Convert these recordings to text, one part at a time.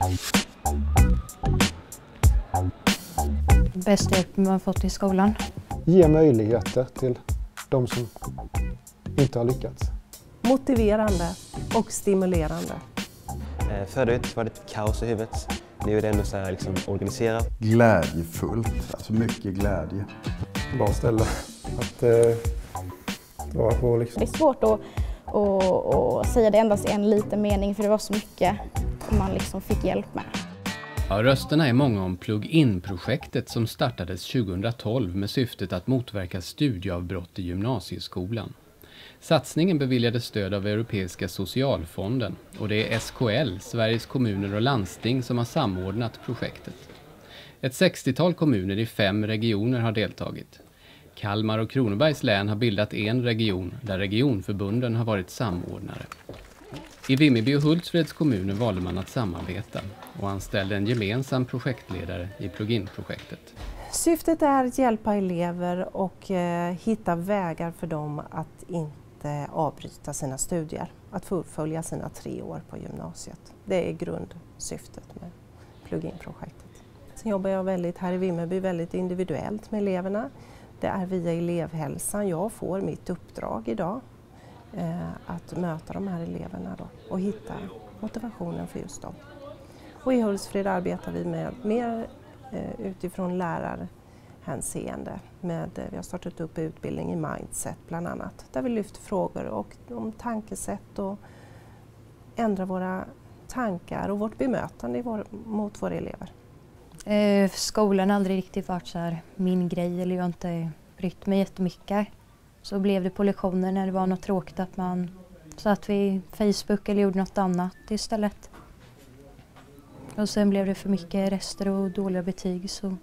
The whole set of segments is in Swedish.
Bästa hjälp man fått i skolan. Ge möjligheter till de som inte har lyckats. Motiverande och stimulerande. Förut var det kaos i huvudet. Nu är det ändå så här liksom organiserat. Glädjefullt, alltså mycket glädje. Bra ställe att vara på liksom. Det är svårt att säga det endast en liten mening för det var så mycket man liksom fick hjälp med. Ja, rösterna är många om Plug-in-projektet som startades 2012 med syftet att motverka studieavbrott i gymnasieskolan. Satsningen beviljades stöd av Europeiska socialfonden och det är SKL, Sveriges kommuner och landsting, som har samordnat projektet. Ett 60-tal kommuner i 5 regioner har deltagit. Kalmar och Kronobergs län har bildat en region där regionförbunden har varit samordnare. I Vimmerby och Hultsfreds kommuner valde man att samarbeta och anställde en gemensam projektledare i Plug-in-projektet. Syftet är att hjälpa elever och hitta vägar för dem att inte avbryta sina studier, att fullfölja sina 3 år på gymnasiet. Det är grundsyftet med Plug-in-projektet. Sen jobbar jag här i Vimmerby väldigt individuellt med eleverna. Det är via elevhälsan jag får mitt uppdrag idag. Att möta de här eleverna då, och hitta motivationen för just dem. Och i Hultsfred arbetar vi med mer utifrån lärarhänseende. Vi har startat upp utbildning i mindset bland annat, där vi lyfter frågor om tankesätt och ändrar våra tankar och vårt bemötande mot våra elever. Skolan har aldrig riktigt varit så här min grej, eller jag har inte brytt mig jättemycket. Så blev det på lektioner när det var något tråkigt att man satt vid Facebook eller gjorde något annat istället. Och sen blev det för mycket rester och dåliga betyg, så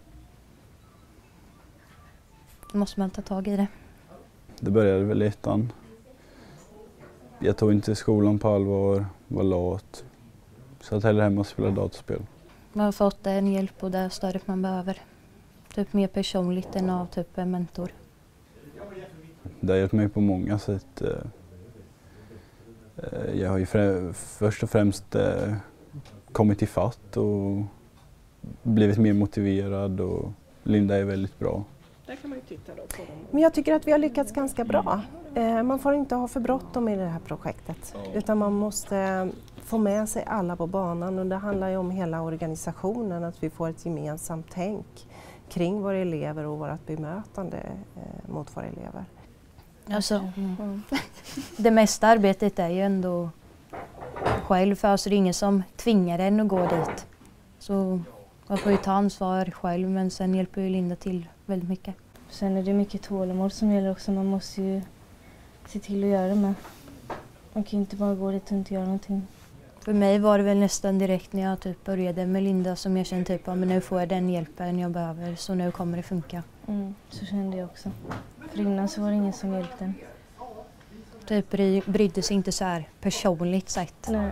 då måste man ta tag i det. Det började väl ettan. Jag tog inte skolan på allvar, var lat. Satt hellre hemma och spelade dataspel. Man har fått en hjälp och det stödet man behöver. Typ mer personligt än av typ en mentor. Det har hjälpt mig på många sätt. Jag har ju först och främst kommit i fatt och blivit mer motiverad, och Linda är väldigt bra. Där kan man ju titta då på dem. Men jag tycker att vi har lyckats ganska bra. Man får inte ha för bråttom i det här projektet, utan man måste få med sig alla på banan, och det handlar ju om hela organisationen, att vi får ett gemensamt tänk kring våra elever och vårt bemötande mot våra elever. Alltså, det mesta arbetet är ju ändå själv, för alltså det är ingen som tvingar en att gå dit. Så man får ju ta ansvar själv, men sen hjälper ju Linda till väldigt mycket. Sen är det mycket tålamod som gäller också, man måste ju se till att göra det med. Man kan ju inte bara gå dit och inte göra någonting. För mig var det väl nästan direkt när jag typ började med Linda som jag kände typ, men nu får jag den hjälpen jag behöver, så nu kommer det funka. Så kände jag också. För innan så var det ingen som hjälpte en. Typ brydde sig inte så här personligt sett. Nej.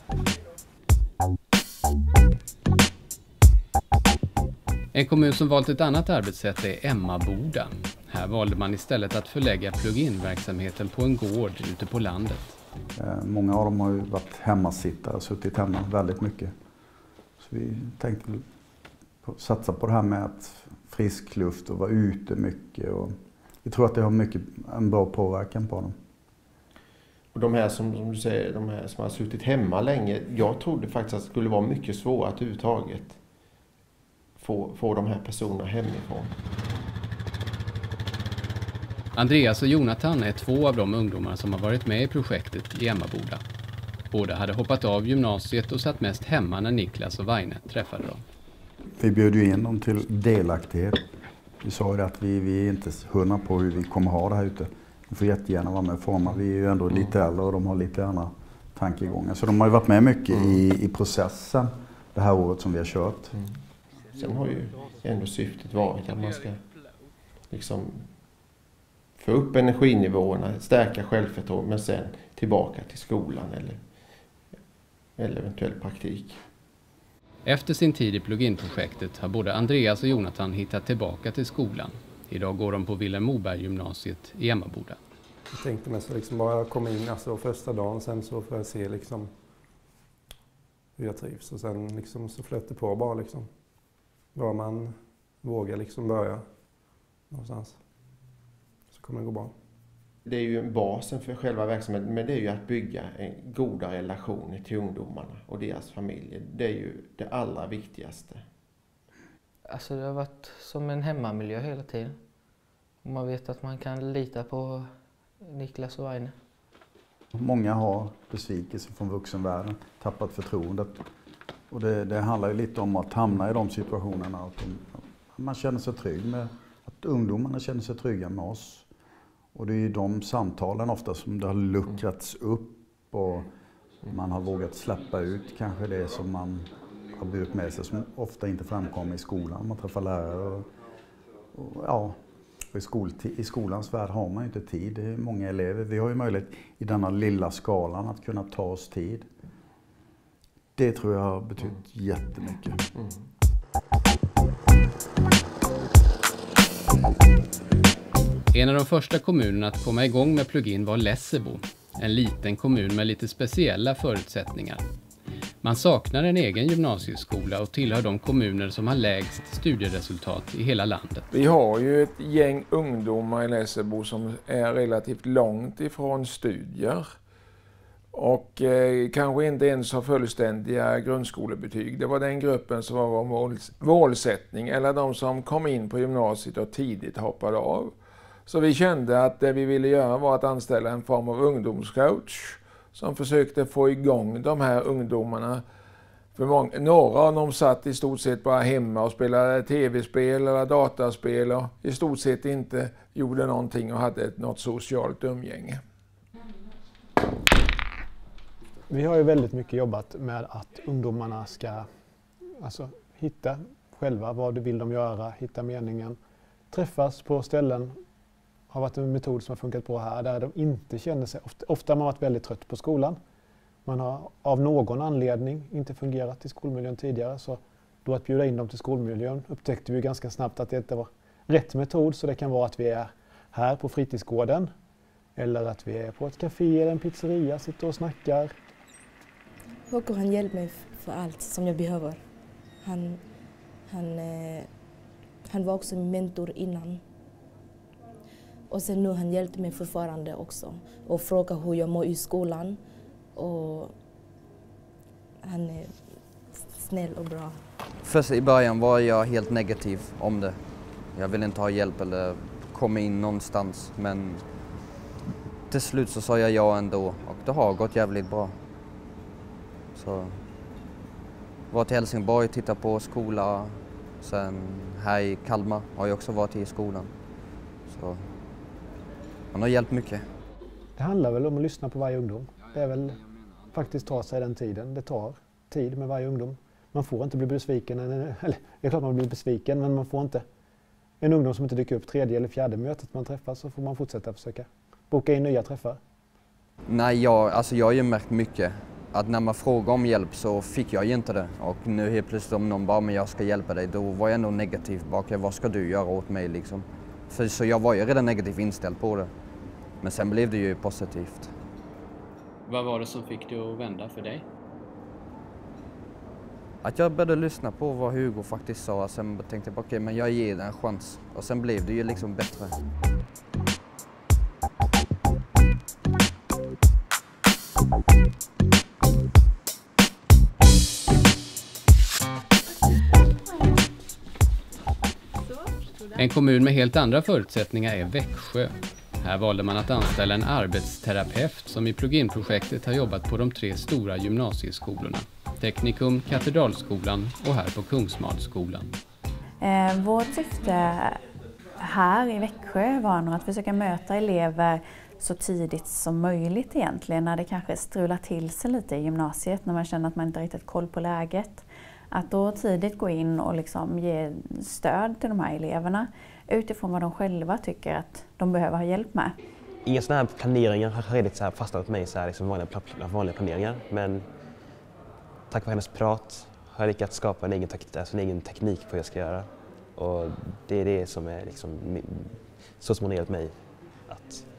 En kommun som valt ett annat arbetssätt är Emmaboda. Här valde man istället att förlägga plug-in-verksamheten på en gård ute på landet. Många av dem har ju varit hemmasittare och suttit hemma väldigt mycket. Så vi tänkte satsa på det här med att frisk luft och vara ute mycket. Och vi tror att det har en bra påverkan på dem. Och de här som du säger, de här som har suttit hemma länge, jag trodde faktiskt att det skulle vara mycket svårt att överhuvudtaget få de här personerna hemifrån. Andreas och Jonathan är 2 av de ungdomar som har varit med i projektet i Emmaboda. Båda hade hoppat av gymnasiet och satt mest hemma när Niklas och Vaine träffade dem. Vi bjöd ju in dem till delaktighet. Vi sa ju att vi är inte 100 på hur vi kommer ha det här ute. De får jättegärna vara med och forma. Vi är ju ändå lite äldre och de har lite andra tankegångar. Så de har ju varit med mycket i processen det här året som vi har kört. Sen har ju ändå syftet varit att man ska liksom få upp energinivåerna, stärka självförtroende, men sen tillbaka till skolan eller eventuell praktik. Efter sin tid i plug-in-projektet har både Andreas och Jonathan hittat tillbaka till skolan. Idag går de på Vilhelm Moberg-gymnasiet i Emmaboda. Jag tänkte mest liksom bara komma in första dagen, sen så får jag se liksom hur jag trivs. Och sen liksom så flöt det på bara liksom. Bara man vågar liksom börja någonstans så kommer det gå bra. Det är ju basen för själva verksamheten, men det är ju att bygga goda relationer till ungdomarna och deras familjer. Det är ju det allra viktigaste. Alltså det har varit som en hemmamiljö hela tiden. Och man vet att man kan lita på Niklas och Aine. Många har besvikelse från vuxenvärlden, tappat förtroendet. Och det handlar ju lite om att hamna i de situationerna. Att man känner sig trygg med, att ungdomarna känner sig trygga med oss. Och det är ju de samtalen ofta som det har luckrats upp och man har vågat släppa ut kanske det som man har burit med sig som ofta inte framkommer i skolan. Man träffar lärare och i skolans värld har man ju inte tid. Det är många elever. Vi har ju möjlighet i denna lilla skalan att kunna ta oss tid. Det tror jag har betytt jättemycket. En av de första kommunerna att komma igång med plug-in var Lessebo, en liten kommun med lite speciella förutsättningar. Man saknar en egen gymnasieskola och tillhör de kommuner som har lägst studieresultat i hela landet. Vi har ju ett gäng ungdomar i Lessebo som är relativt långt ifrån studier och kanske inte ens har fullständiga grundskolebetyg. Det var den gruppen som var vår målsättning, eller de som kom in på gymnasiet och tidigt hoppade av. Så vi kände att det vi ville göra var att anställa en form av ungdomscoach som försökte få igång de här ungdomarna. För några av dem satt i stort sett bara hemma och spelade tv-spel eller dataspel och i stort sett inte gjorde någonting och hade något socialt umgänge. Vi har ju väldigt mycket jobbat med att ungdomarna ska hitta själva vad vill de göra, hitta meningen, träffas på ställen. Har varit en metod som har funkat bra här där de inte känner sig, ofta har man varit väldigt trött på skolan. Man har av någon anledning inte fungerat i skolmiljön tidigare, så då att bjuda in dem till skolmiljön upptäckte vi ganska snabbt att det inte var rätt metod. Så det kan vara att vi är här på fritidsgården eller att vi är på ett café eller en pizzeria, sitter och snackar. Håkan han hjälper mig för allt som jag behöver. Han var också min mentor innan. Och sen nu han hjälpte mig fortfarande också och frågar hur jag mår i skolan. Och han är snäll och bra. Först i början var jag helt negativ om det. Jag ville inte ha hjälp eller komma in någonstans. Men till slut så sa jag ja ändå och det har gått jävligt bra. Så var till Helsingborg, titta på skola. Sen här i Kalmar har jag också varit i skolan. Så han har hjälpt mycket. Det handlar väl om att lyssna på varje ungdom. Det är väl faktiskt ta sig den tiden. Det tar tid med varje ungdom. Man får inte bli besviken. Eller det är klart man blir besviken, men man får inte. En ungdom som inte dyker upp tredje eller fjärde mötet man träffar, så får man fortsätta försöka boka in nya träffar. Nej, jag har ju märkt mycket. Att när man frågar om hjälp så fick jag ju inte det. Och nu helt plötsligt om någon bara, men jag ska hjälpa dig, då var jag ändå negativ. Bara, vad ska du göra åt mig liksom? Så jag var ju redan negativt inställd på det. Men sen blev det ju positivt. Vad var det som fick dig att vända för dig? Att jag började lyssna på vad Hugo faktiskt sa. Sen tänkte jag, okej, men jag ger det en chans. Och sen blev det ju liksom bättre. En kommun med helt andra förutsättningar är Växjö. Här valde man att anställa en arbetsterapeut som i plug-in-projektet har jobbat på de 3 stora gymnasieskolorna. Teknikum, Katedralskolan och här på Kungsmalsskolan. Vårt syfte här i Växjö var nog att försöka möta elever så tidigt som möjligt egentligen, när det kanske strular till sig lite i gymnasiet, när man känner att man inte har riktigt koll på läget. Att då tidigt gå in och liksom ge stöd till de här eleverna utifrån vad de själva tycker att de behöver ha hjälp med. Inga sådana här planeringar har redigt fastnat mig så här, liksom vanliga planeringar, men tack vare hennes prat har jag lyckats skapa en egen teknik på vad jag ska göra. Och det är det som är liksom, så som hon har hjälpt mig att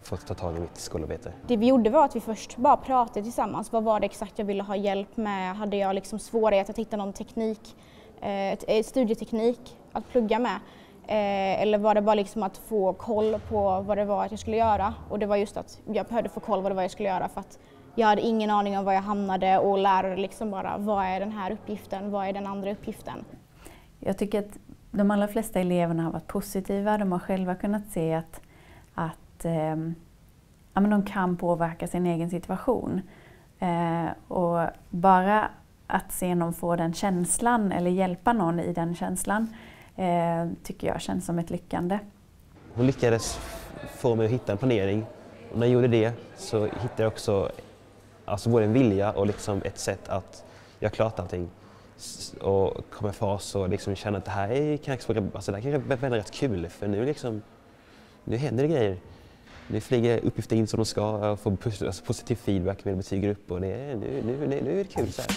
fått ta tag i mitt skolarbete. Det vi gjorde var att vi först bara pratade tillsammans. Vad var det exakt jag ville ha hjälp med? Hade jag liksom svårighet att hitta någon teknik, studieteknik att plugga med? Eller var det bara liksom att få koll på vad det var att jag skulle göra? Och det var just att jag behövde få koll på vad det var jag skulle göra för att jag hade ingen aning om var jag hamnade och lärare liksom bara, vad är den här uppgiften, vad är den andra uppgiften? Jag tycker att de allra flesta eleverna har varit positiva. De har själva kunnat se att de kan påverka sin egen situation. Och bara att se någon få den känslan eller hjälpa någon i den känslan tycker jag känns som ett lyckande. Hon lyckades få mig att hitta en planering. Och när jag gjorde det så hittade jag också både en vilja och liksom ett sätt att jag klarat allting. Och komma i fas och liksom känna att det här är kanske rätt kul för nu händer det grejer. Nu flyger uppgifter in som de ska och får positiv feedback med betyg upp och nu är det kul så här.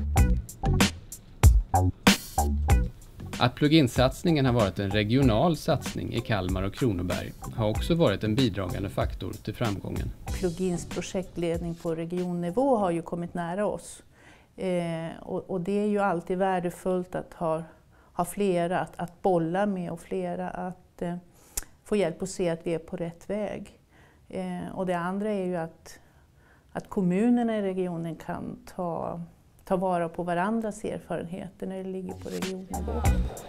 Att plug-in-satsningen har varit en regional satsning i Kalmar och Kronoberg har också varit en bidragande faktor till framgången. Plugins projektledning på regionnivå har ju kommit nära oss. Och det är ju alltid värdefullt att ha flera att bolla med och flera att få hjälp att se att vi är på rätt väg. Och det andra är ju att kommunerna i regionen kan ta vara på varandras erfarenheter när det ligger på regionnivå.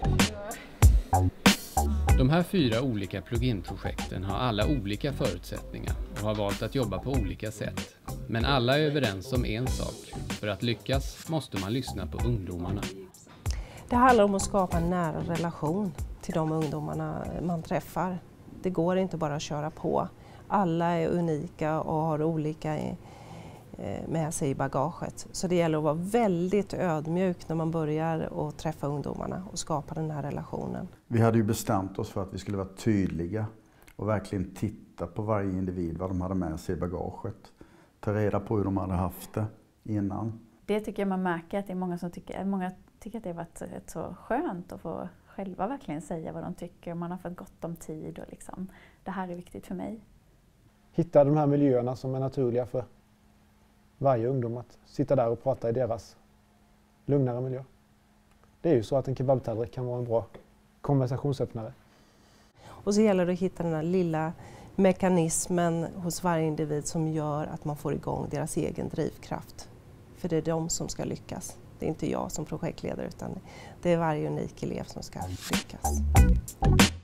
De här 4 olika plug-in-projekten har alla olika förutsättningar och har valt att jobba på olika sätt. Men alla är överens om en sak. För att lyckas måste man lyssna på ungdomarna. Det handlar om att skapa en nära relation till de ungdomarna man träffar. Det går inte bara att köra på. Alla är unika och har olika med sig i bagaget. Så det gäller att vara väldigt ödmjuk när man börjar att träffa ungdomarna och skapa den här relationen. Vi hade ju bestämt oss för att vi skulle vara tydliga och verkligen titta på varje individ, vad de hade med sig i bagaget. Ta reda på hur de hade haft det innan. Det tycker jag man märker att det är många tycker att det har varit rätt så skönt att få själva verkligen säga vad de tycker. Man har fått gott om tid och liksom, det här är viktigt för mig. Hitta de här miljöerna som är naturliga för varje ungdom att sitta där och prata i deras lugnare miljö. Det är ju så att en kebabtallrik kan vara en bra konversationsöppnare. Och så gäller det att hitta den här lilla mekanismen hos varje individ som gör att man får igång deras egen drivkraft. För det är de som ska lyckas. Det är inte jag som projektledare utan det är varje unik elev som ska lyckas.